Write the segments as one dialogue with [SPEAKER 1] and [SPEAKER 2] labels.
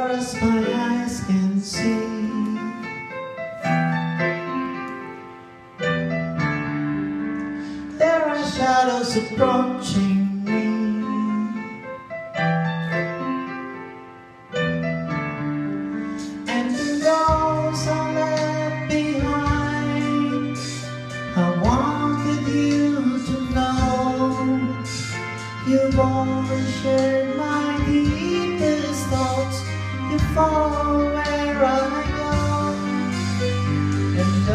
[SPEAKER 1] far as my eyes can see. There are shadows approaching me, and in those I left behind, I wanted you to know you've always shared my deepest thoughts. You follow where I go, and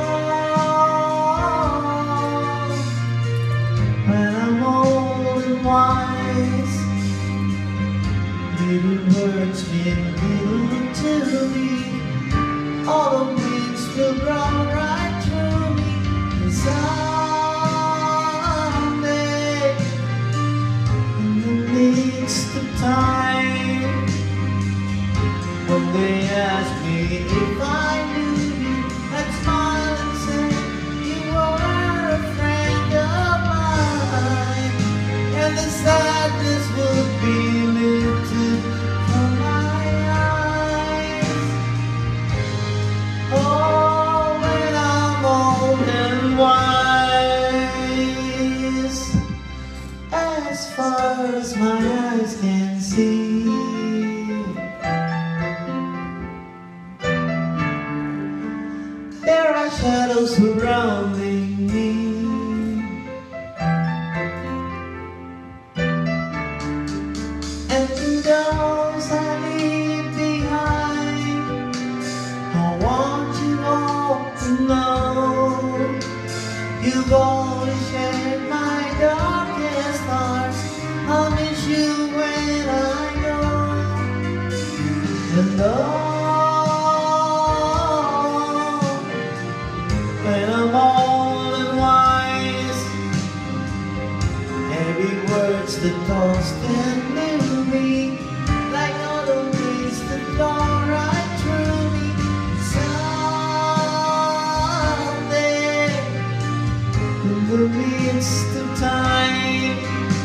[SPEAKER 1] when I'm old and wise, little words mean little to me. All the winds will blow right through me, and someday, in the midst of time, when they ask me if I knew you, I'd smile and say you were a friend of mine, and the sadness would be lifted from my eyes. Oh, when I'm old and wise, as far as my eyes can see. There are shadows surrounding me, and to those I leave behind, I want you all to know you've always shared my darkest thoughts. I'll miss you when I go, and when I'm old and wise, every word's that tossed and knew me, like all the winds that blow right through me. Someday, in the midst of time,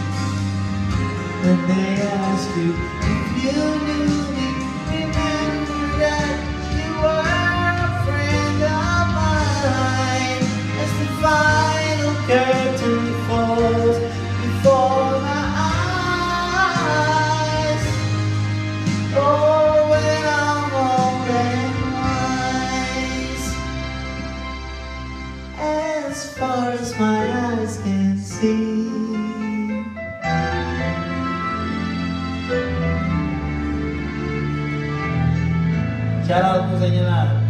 [SPEAKER 1] when they ask you if you knew me, remember that you were a friend of mine. As the final curtain falls before my eyes, oh, when I'm old and wise, as far as my eyes can see. Shout out po sa inyo lahat.